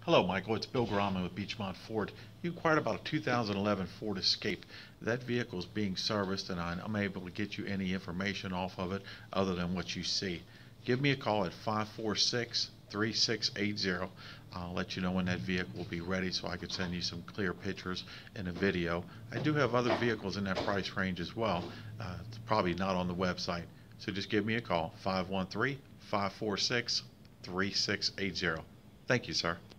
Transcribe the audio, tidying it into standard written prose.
Hello, Michael. It's Bill Graham with Beechmont Ford. You inquired about a 2011 Ford Escape. That vehicle is being serviced, and I'm unable to get you any information off of it other than what you see. Give me a call at 546-3680. I'll let you know when that vehicle will be ready so I could send you some clear pictures and a video. I do have other vehicles in that price range as well. It's probably not on the website. So just give me a call, 513-546-3680. Thank you, sir.